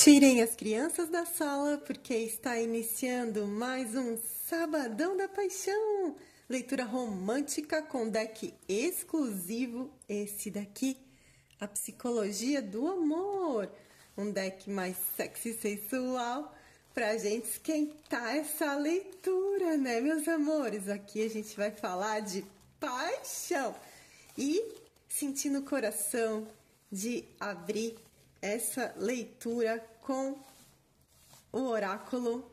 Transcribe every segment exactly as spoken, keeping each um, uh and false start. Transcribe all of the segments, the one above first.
Tirem as crianças da sala, porque está iniciando mais um Sabadão da Paixão. Leitura romântica com deck exclusivo, esse daqui, a Psicologia do Amor. Um deck mais sexy e sensual pra gente esquentar essa leitura, né, meus amores? Aqui a gente vai falar de paixão e sentir no coração de abrir essa leitura com o oráculo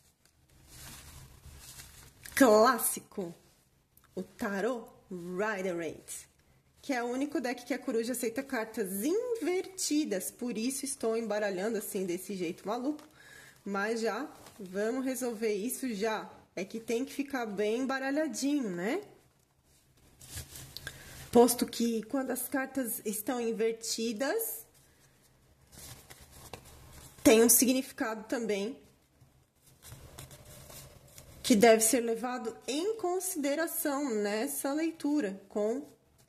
clássico, o Tarot Rider-Waite, que é o único deck que a coruja aceita cartas invertidas, por isso estou embaralhando assim desse jeito maluco, mas já vamos resolver isso já, é que tem que ficar bem embaralhadinho, né? Posto que quando as cartas estão invertidas, tem um significado também que deve ser levado em consideração nessa leitura com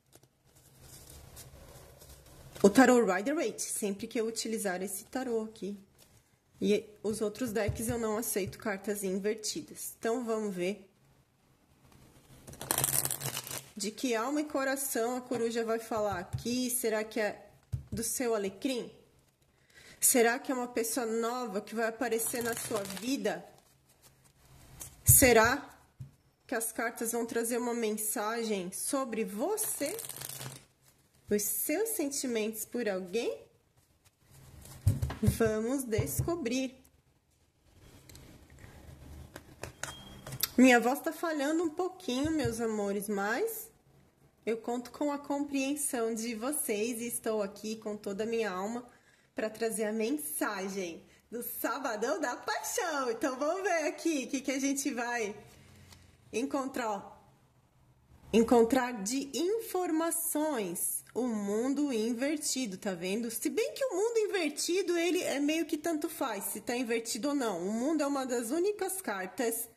o Tarot Rider-Waite, sempre que eu utilizar esse tarô aqui. E os outros decks eu não aceito cartas invertidas. Então, vamos ver de que alma e coração a coruja vai falar aqui. Será que é do seu alecrim? Será que é uma pessoa nova que vai aparecer na sua vida? Será que as cartas vão trazer uma mensagem sobre você? Os seus sentimentos por alguém? Vamos descobrir. Minha voz tá falhando um pouquinho, meus amores, mas eu conto com a compreensão de vocês e estou aqui com toda a minha alma para trazer a mensagem do Sabadão da Paixão. Então, vamos ver aqui o que, que a gente vai encontrar. Encontrar de informações. O mundo invertido, tá vendo? Se bem que o mundo invertido, ele é meio que tanto faz, se tá invertido ou não. O mundo é uma das únicas cartas,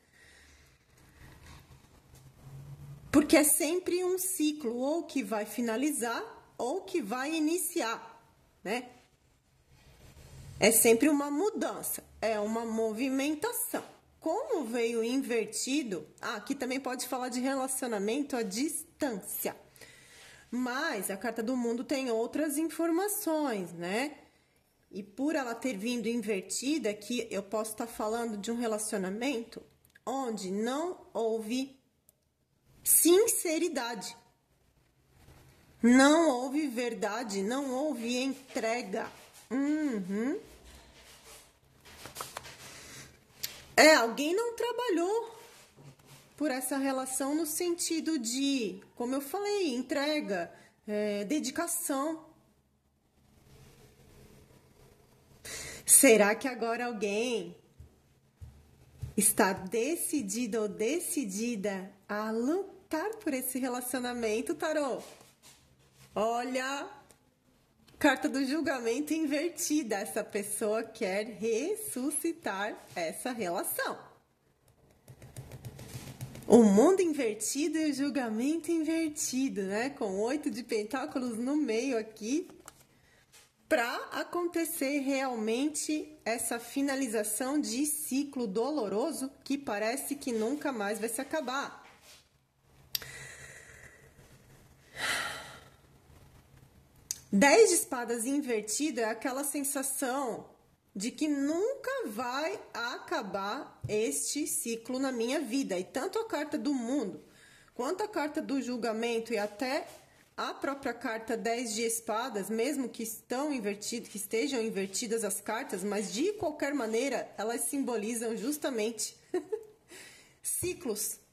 porque é sempre um ciclo, ou que vai finalizar, ou que vai iniciar, né? É sempre uma mudança, é uma movimentação. Como veio invertido, ah, aqui também pode falar de relacionamento à distância. Mas a carta do mundo tem outras informações, né? E por ela ter vindo invertida, aqui eu posso estar falando de um relacionamento onde não houve sinceridade. Não houve verdade, não houve entrega. Uhum. É, alguém não trabalhou por essa relação no sentido de, como eu falei, entrega, é, dedicação. Será que agora alguém está decidido ou decidida a lutar por esse relacionamento, Tarô? Olha, carta do julgamento invertida. Essa pessoa quer ressuscitar essa relação. O mundo invertido e o julgamento invertido, né? Com oito de pentáculos no meio aqui. Para acontecer realmente essa finalização de ciclo doloroso que parece que nunca mais vai se acabar. Dez de espadas invertido é aquela sensação de que nunca vai acabar este ciclo na minha vida. E tanto a carta do mundo, quanto a carta do julgamento e até a própria carta dez de espadas, mesmo que estão invertidas, que estejam invertidas as cartas, mas de qualquer maneira elas simbolizam justamente ciclos,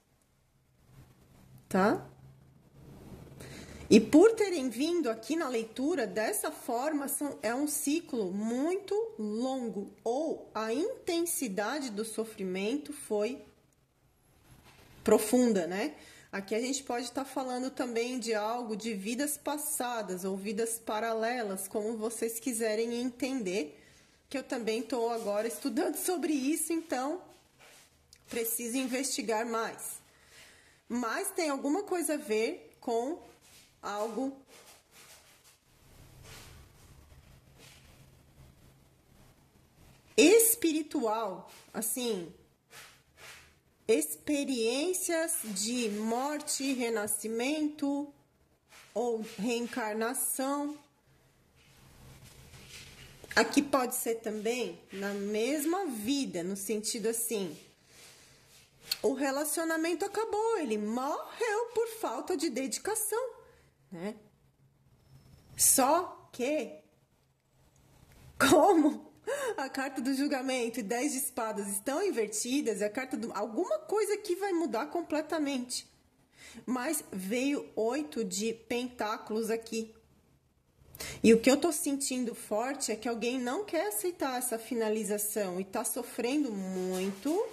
tá? E por terem vindo aqui na leitura dessa forma, são, é um ciclo muito longo, ou a intensidade do sofrimento foi profunda, né? Aqui a gente pode estar falando também de algo de vidas passadas ou vidas paralelas, como vocês quiserem entender, que eu também estou agora estudando sobre isso, então preciso investigar mais. Mas tem alguma coisa a ver com algo espiritual, assim, experiências de morte, renascimento ou reencarnação. Aqui pode ser também na mesma vida, no sentido assim, o relacionamento acabou, ele morreu por falta de dedicação, né? Só que, como a carta do julgamento e dez de espadas estão invertidas, a carta do... alguma coisa aqui vai mudar completamente. Mas veio oito de pentáculos aqui. E o que eu tô sentindo forte é que alguém não quer aceitar essa finalização e tá sofrendo muito.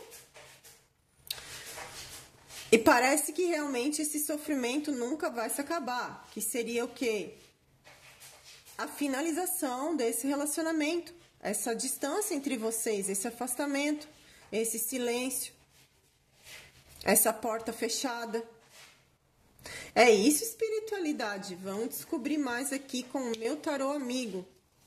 E parece que realmente esse sofrimento nunca vai se acabar. Que seria o quê? A finalização desse relacionamento. Essa distância entre vocês, esse afastamento, esse silêncio, essa porta fechada. É isso, espiritualidade. Vamos descobrir mais aqui com o meu tarô amigo.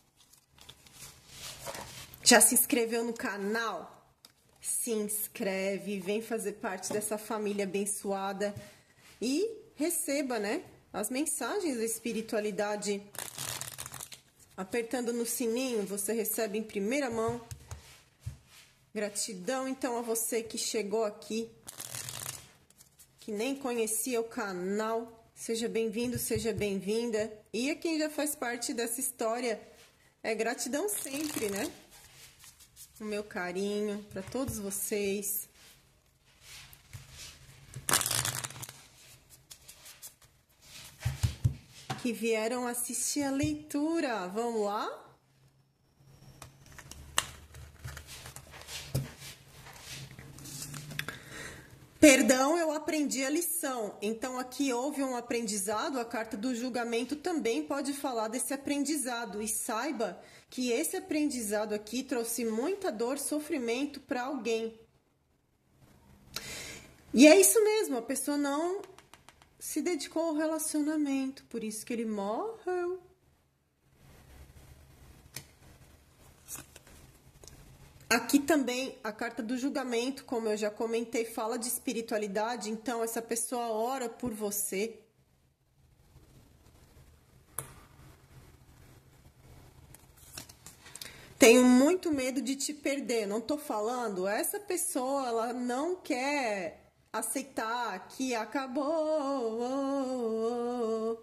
Já se inscreveu no canal? Se inscreve, vem fazer parte dessa família abençoada e receba, né, as mensagens da espiritualidade. Apertando no sininho, você recebe em primeira mão. Gratidão, então, a você que chegou aqui, que nem conhecia o canal. Seja bem-vindo, seja bem-vinda. E a quem já faz parte dessa história, é gratidão sempre, né? O meu carinho para todos vocês. Que vieram assistir a leitura. Vamos lá? Perdão, eu aprendi a lição. Então, aqui houve um aprendizado. A carta do julgamento também pode falar desse aprendizado. E saiba que esse aprendizado aqui trouxe muita dor, sofrimento para alguém. E é isso mesmo, a pessoa não se dedicou ao relacionamento, por isso que ele morreu. Aqui também a carta do julgamento, como eu já comentei, fala de espiritualidade, então essa pessoa ora por você. Tenho muito medo de te perder, não tô falando, essa pessoa ela não quer aceitar que acabou,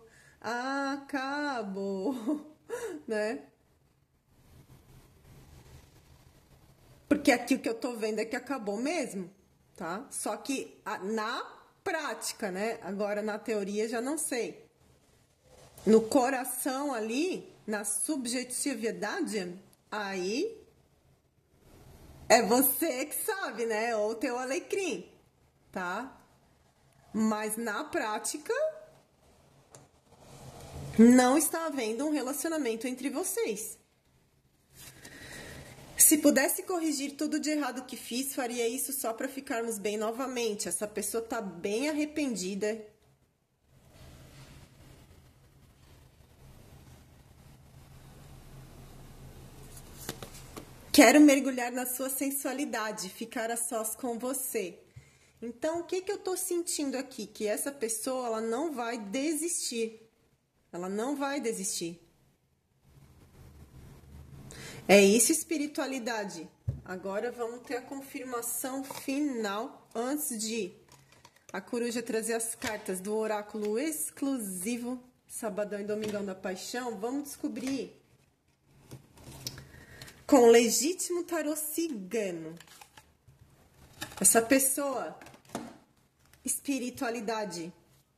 acabou, né? Porque aqui o que eu tô vendo é que acabou mesmo, tá? Só que na prática, né? Agora na teoria já não sei. No coração ali, na subjetividade, aí é você que sabe, né? Ou o teu alecrim, tá? Mas na prática, não está havendo um relacionamento entre vocês. Se pudesse corrigir tudo de errado que fiz, faria isso só para ficarmos bem novamente. Essa pessoa tá bem arrependida. Quero mergulhar na sua sensualidade, ficar a sós com você. Então, o que que eu tô sentindo aqui? Que essa pessoa, ela não vai desistir. Ela não vai desistir. É isso, espiritualidade. Agora vamos ter a confirmação final antes de a coruja trazer as cartas do oráculo exclusivo Sabadão e Domingão da Paixão. Vamos descobrir com o legítimo tarô cigano. Essa pessoa, espiritualidade,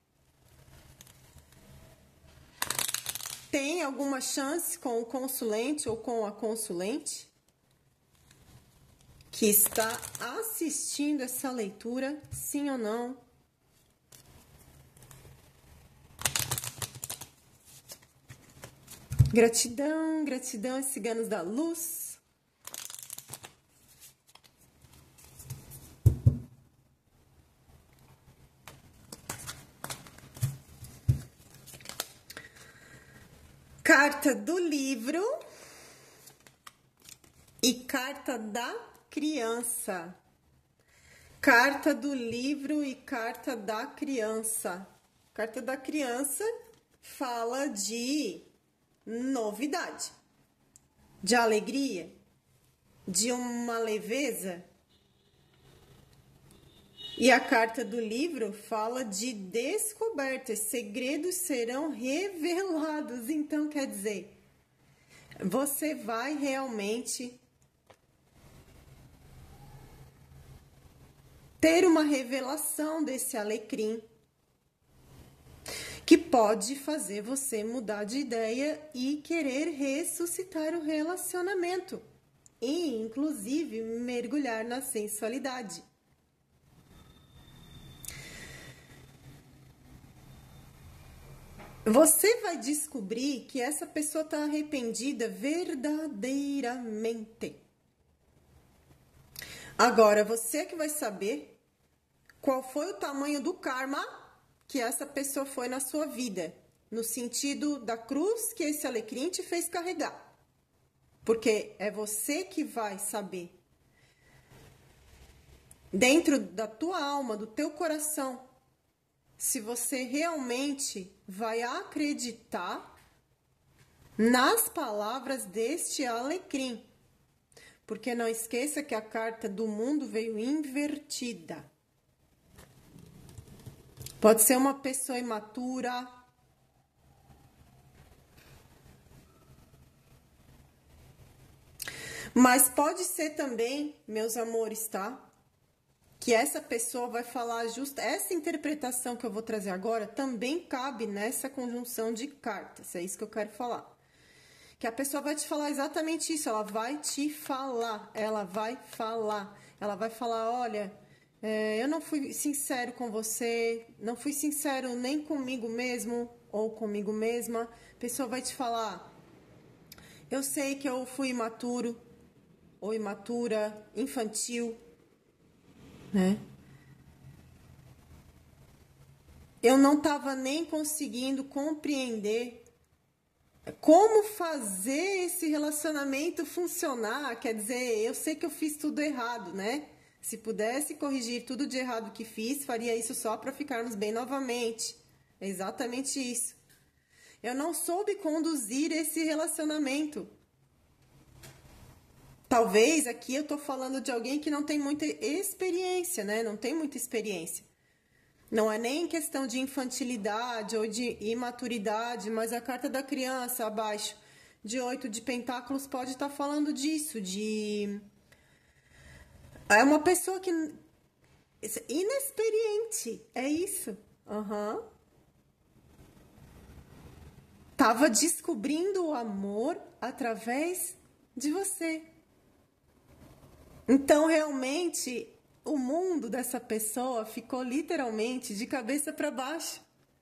tem alguma chance com o consulente ou com a consulente que está assistindo essa leitura, sim ou não? Gratidão, gratidão, ciganos da luz. Carta do livro e carta da criança. Carta do livro e carta da criança. Carta da criança fala de novidade, de alegria, de uma leveza. E a carta do livro fala de descobertas, segredos serão revelados. Então, quer dizer, você vai realmente ter uma revelação desse alecrim que pode fazer você mudar de ideia e querer ressuscitar o relacionamento e, inclusive, mergulhar na sensualidade. Você vai descobrir que essa pessoa está arrependida verdadeiramente. Agora, você que vai saber qual foi o tamanho do karma que essa pessoa foi na sua vida, no sentido da cruz que esse alecrim te fez carregar. Porque é você que vai saber, dentro da tua alma, do teu coração, se você realmente vai acreditar nas palavras deste alecrim. Porque não esqueça que a carta do mundo veio invertida. Pode ser uma pessoa imatura, mas pode ser também, meus amores, tá? Que essa pessoa vai falar justo... Essa interpretação que eu vou trazer agora também cabe nessa conjunção de cartas. É isso que eu quero falar. Que a pessoa vai te falar exatamente isso. Ela vai te falar. Ela vai falar. Ela vai falar, olha, é, eu não fui sincero com você. Não fui sincero nem comigo mesmo ou comigo mesma. A pessoa vai te falar, eu sei que eu fui imaturo ou imatura, infantil. Né? Eu não estava nem conseguindo compreender como fazer esse relacionamento funcionar. Quer dizer, eu sei que eu fiz tudo errado, né? Se pudesse corrigir tudo de errado que fiz, faria isso só para ficarmos bem novamente. É exatamente isso. Eu não soube conduzir esse relacionamento. Talvez aqui eu tô falando de alguém que não tem muita experiência, né? Não tem muita experiência. Não é nem questão de infantilidade ou de imaturidade, mas a carta da criança abaixo de oito de pentáculos pode estar falando disso, de... É uma pessoa que... inexperiente, é isso. Aham. Uhum. Tava descobrindo o amor através de você. Então, realmente, o mundo dessa pessoa ficou literalmente de cabeça para baixo.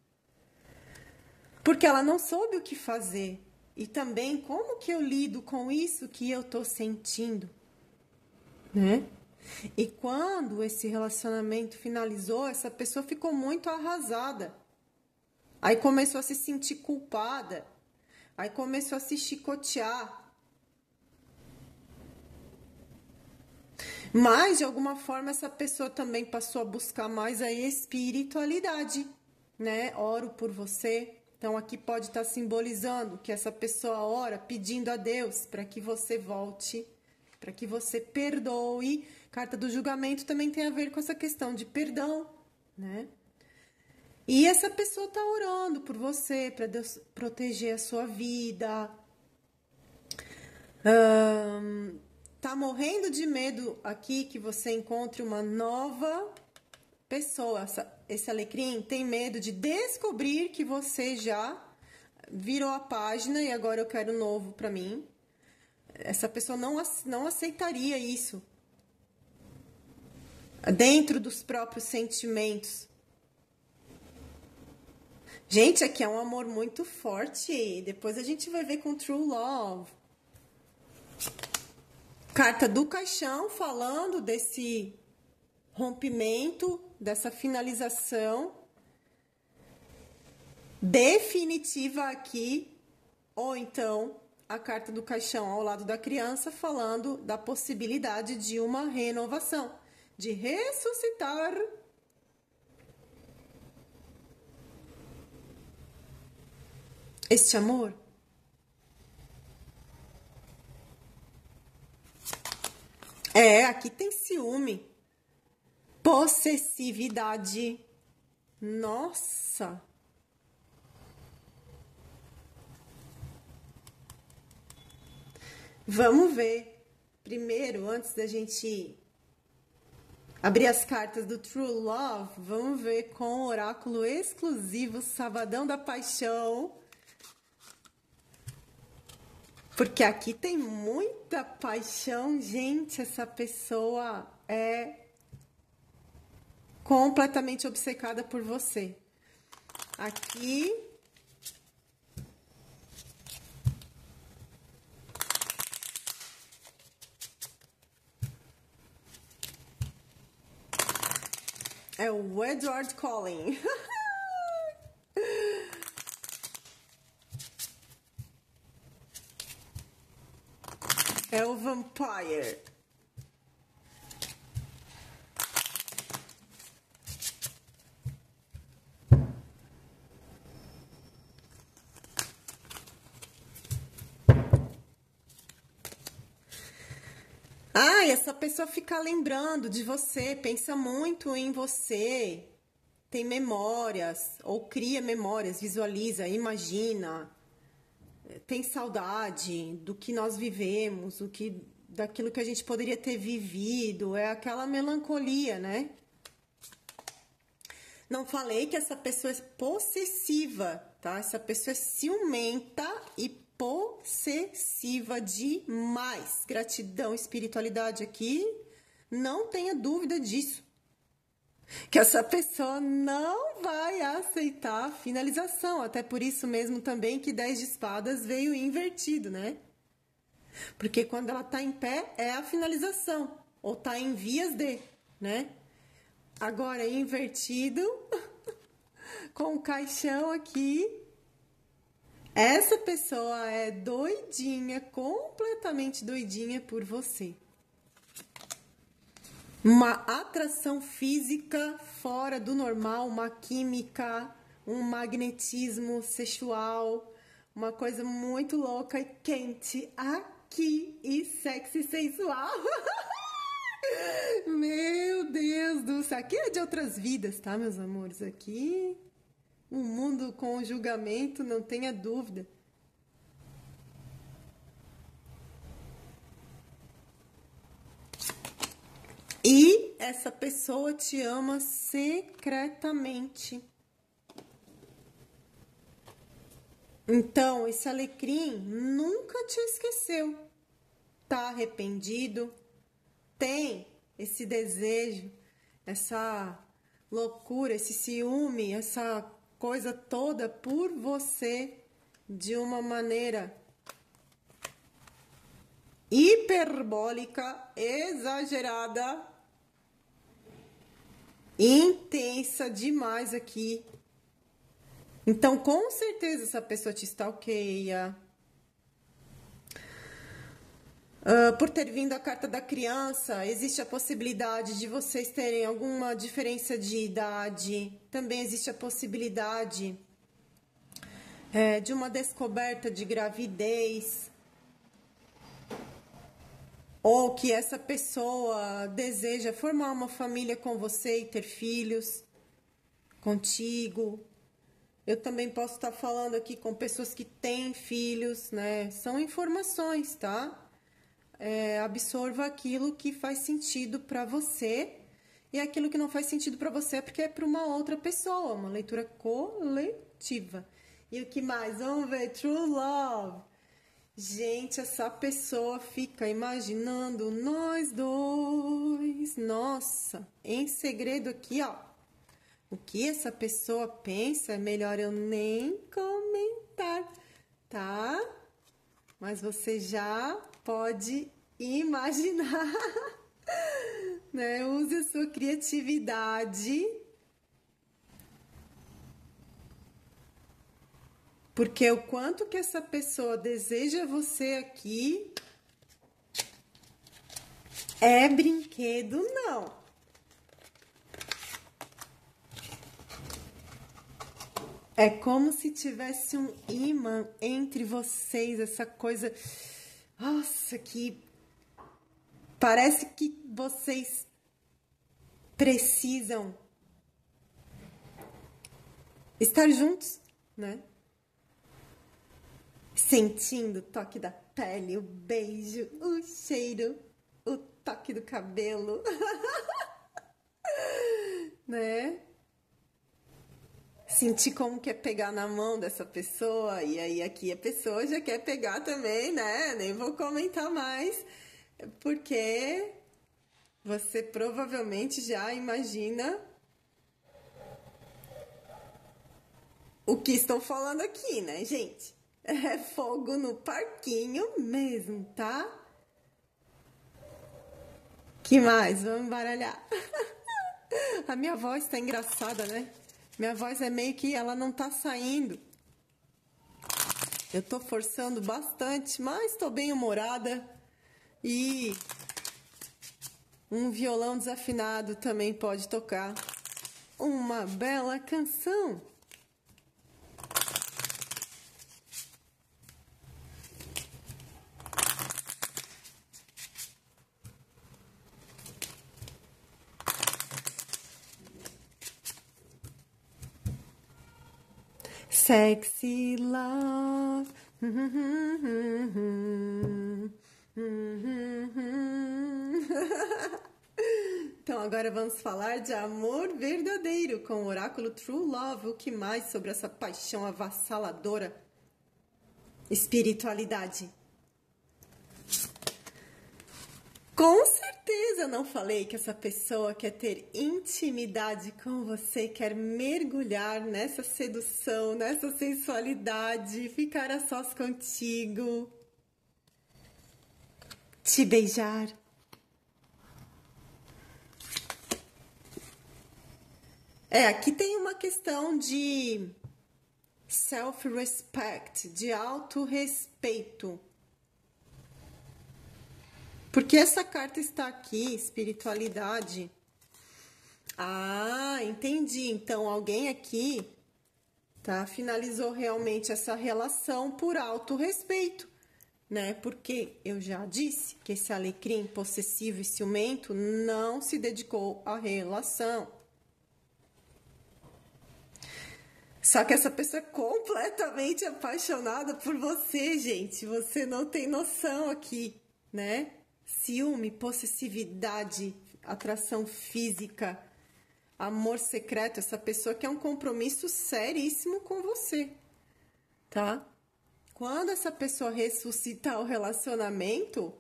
Porque ela não soube o que fazer. E também, como que eu lido com isso que eu tô sentindo? Né? E quando esse relacionamento finalizou, essa pessoa ficou muito arrasada. Aí começou a se sentir culpada. Aí começou a se chicotear. Mas, de alguma forma, essa pessoa também passou a buscar mais a espiritualidade, né? Oro por você. Então, aqui pode estar simbolizando que essa pessoa ora pedindo a Deus para que você volte, para que você perdoe. Carta do julgamento também tem a ver com essa questão de perdão, né? E essa pessoa está orando por você, para Deus proteger a sua vida. Hum... Tá morrendo de medo aqui que você encontre uma nova pessoa. Essa, esse alecrim tem medo de descobrir que você já virou a página e agora eu quero novo para mim. Essa pessoa não, não aceitaria isso dentro dos próprios sentimentos. Gente, aqui é um amor muito forte. Depois a gente vai ver com True Love. Carta do caixão falando desse rompimento, dessa finalização definitiva aqui, ou então a carta do caixão ao lado da criança, falando da possibilidade de uma renovação, de ressuscitar este amor. É, aqui tem ciúme, possessividade. Nossa! Vamos ver. Primeiro, antes da gente abrir as cartas do True Love, vamos ver com o oráculo exclusivo Sabadão da Paixão. Porque aqui tem muita paixão, gente. Essa pessoa é completamente obcecada por você. Aqui é o Edward Cullen. É o Vampire. Ah, e essa pessoa fica lembrando de você, pensa muito em você, tem memórias, ou cria memórias, visualiza, imagina, tem saudade do que nós vivemos, o que, daquilo que a gente poderia ter vivido, é aquela melancolia, né? Não falei que essa pessoa é possessiva, tá? Essa pessoa é ciumenta e possessiva demais. Gratidão, espiritualidade aqui, não tenha dúvida disso. Que essa pessoa não vai aceitar a finalização. Até por isso mesmo também que dez de espadas veio invertido, né? Porque quando ela tá em pé é a finalização. Ou tá em vias de, né? Agora invertido, com o caixão aqui. Essa pessoa é doidinha, completamente doidinha por você. Uma atração física fora do normal, uma química, um magnetismo sexual, uma coisa muito louca e quente aqui e sexy e sensual. Meu Deus do céu, aqui é de outras vidas, tá, meus amores? Aqui, um mundo com julgamento, não tenha dúvida. E essa pessoa te ama secretamente. Então, esse alecrim nunca te esqueceu. Tá arrependido? Tem esse desejo, essa loucura, esse ciúme, essa coisa toda por você de uma maneira hiperbólica, exagerada, intensa demais aqui. Então, com certeza, essa pessoa te stalkeia. Uh, por ter vindo a carta da criança, existe a possibilidade de vocês terem alguma diferença de idade. Também existe a possibilidade é, de uma descoberta de gravidez. Ou que essa pessoa deseja formar uma família com você e ter filhos contigo. Eu também posso estar falando aqui com pessoas que têm filhos, né? São informações, tá? É, absorva aquilo que faz sentido para você e aquilo que não faz sentido para você é porque é para uma outra pessoa, uma leitura coletiva. E o que mais? Vamos ver, True Love. Gente, essa pessoa fica imaginando nós dois. Nossa, em segredo aqui, ó. O que essa pessoa pensa é melhor eu nem comentar, tá? Mas você já pode imaginar, né? Use a sua criatividade. Porque o quanto que essa pessoa deseja você aqui é brinquedo, não. É como se tivesse um imã entre vocês, essa coisa... Nossa, que... Parece que vocês precisam estar juntos, né? Sentindo o toque da pele, o beijo, o cheiro, o toque do cabelo, né? Sentir como que é pegar na mão dessa pessoa, e aí aqui a pessoa já quer pegar também, né? Nem vou comentar mais, porque você provavelmente já imagina o que estou falando aqui, né, gente? É fogo no parquinho mesmo, tá? Que mais? Vamos embaralhar. A minha voz tá engraçada, né? Minha voz é meio que ela não tá saindo. Eu tô forçando bastante, mas tô bem humorada. E um violão desafinado também pode tocar uma bela canção. Sexy love. Então agora vamos falar de amor verdadeiro com o oráculo True Love. O que mais sobre essa paixão avassaladora? Espiritualidade. Com certeza não falei que essa pessoa quer ter intimidade com você, quer mergulhar nessa sedução, nessa sensualidade, ficar a sós contigo, te beijar. É, aqui tem uma questão de self-respect, de autorrespeito. Porque essa carta está aqui, espiritualidade. Ah, entendi. Então, alguém aqui, tá, finalizou realmente essa relação por autorrespeito, né? Porque eu já disse que esse alecrim possessivo e ciumento não se dedicou à relação. Só que essa pessoa é completamente apaixonada por você, gente. Você não tem noção aqui, né? Ciúme, possessividade, atração física, amor secreto. Essa pessoa quer um compromisso seríssimo com você, tá? Quando essa pessoa ressuscitar o relacionamento,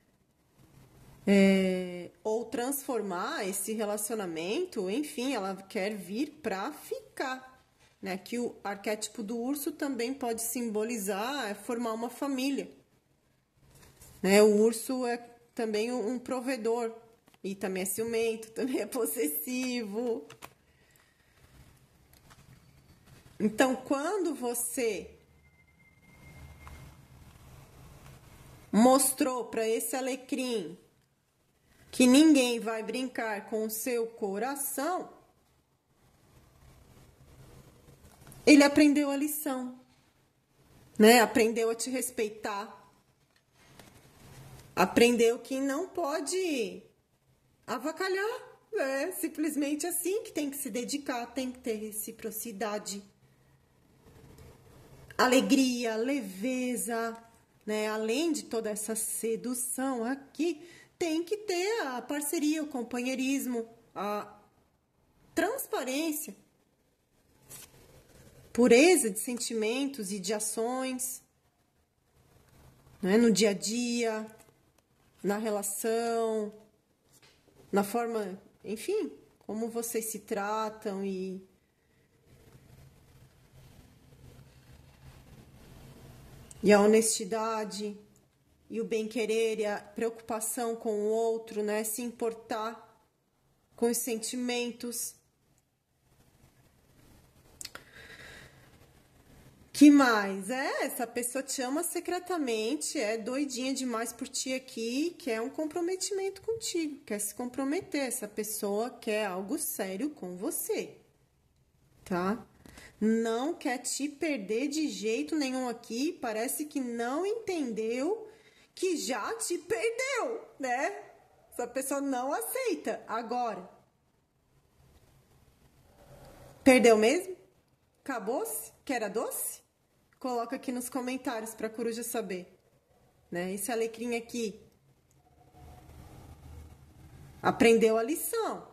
é, ou transformar esse relacionamento, enfim, ela quer vir pra ficar. Né, que o arquétipo do urso também pode simbolizar é formar uma família. Né, o urso é também um provedor, e também é ciumento, também é possessivo. Então, quando você mostrou para esse alecrim que ninguém vai brincar com o seu coração, ele aprendeu a lição, né? Aprendeu a te respeitar. Aprendeu que não pode avacalhar, né? Simplesmente assim, que tem que se dedicar, tem que ter reciprocidade. Alegria, leveza, né? Além de toda essa sedução aqui, tem que ter a parceria, o companheirismo, a transparência. Pureza de sentimentos e de ações, né? No dia a dia, na relação, na forma, enfim, como vocês se tratam e... E a honestidade, e o bem-querer, e a preocupação com o outro, né? Se importar com os sentimentos. Que mais? É, essa pessoa te ama secretamente, é doidinha demais por ti aqui, quer um comprometimento contigo, quer se comprometer. Essa pessoa quer algo sério com você, tá? Não quer te perder de jeito nenhum aqui, parece que não entendeu que já te perdeu, né? Essa pessoa não aceita. Agora, perdeu mesmo? Acabou-se? Que era doce? Coloca aqui nos comentários para a coruja saber, né? Esse alecrim aqui aprendeu a lição.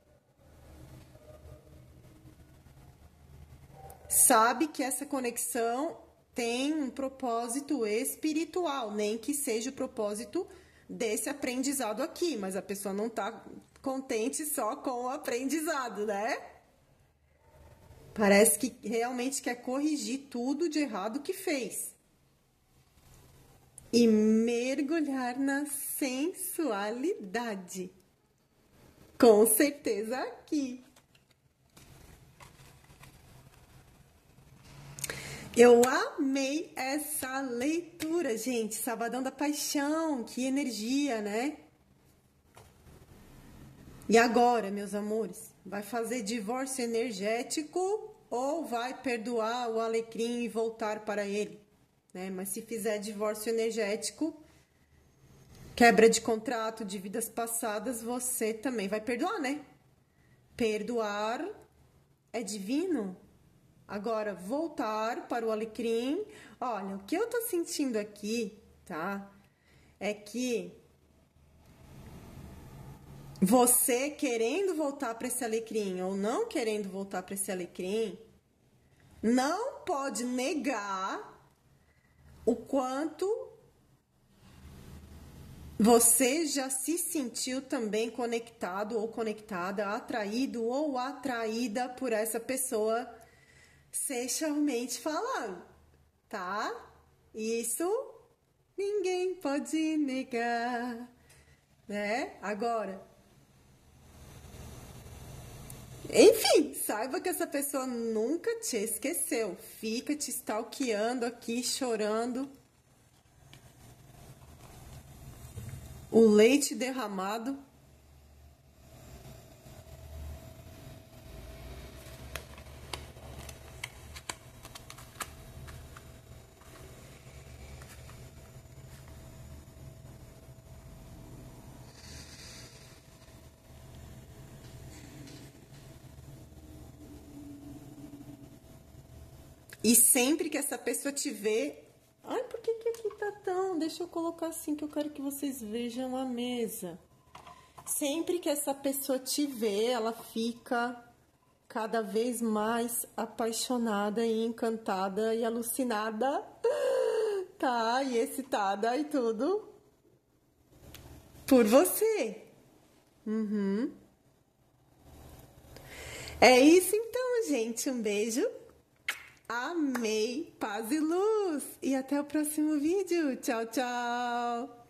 Sabe que essa conexão tem um propósito espiritual, nem que seja o propósito desse aprendizado aqui, mas a pessoa não tá contente só com o aprendizado, né? Parece que realmente quer corrigir tudo de errado que fez. E mergulhar na sensualidade. Com certeza aqui. Eu amei essa leitura, gente. Sabadão da Paixão, que energia, né? E agora, meus amores, vai fazer divórcio energético ou vai perdoar o alecrim e voltar para ele, né? Mas se fizer divórcio energético, quebra de contrato de vidas passadas, você também vai perdoar, né? Perdoar é divino. Agora, voltar para o alecrim. Olha, o que eu tô sentindo aqui, tá? É que você querendo voltar para esse alecrim ou não querendo voltar para esse alecrim, não pode negar o quanto você já se sentiu também conectado ou conectada, atraído ou atraída por essa pessoa sexualmente falando, tá? Isso ninguém pode negar, né? Agora, enfim, saiba que essa pessoa nunca te esqueceu. Fica te stalkeando aqui, chorando. O leite derramado. E sempre que essa pessoa te vê... Ai, por que que aqui tá tão... Deixa eu colocar assim que eu quero que vocês vejam a mesa. Sempre que essa pessoa te vê, ela fica cada vez mais apaixonada e encantada e alucinada, tá? E excitada e tudo por você. Uhum. É isso então, gente. Um beijo. Amei, paz e luz. E até o próximo vídeo. Tchau, tchau.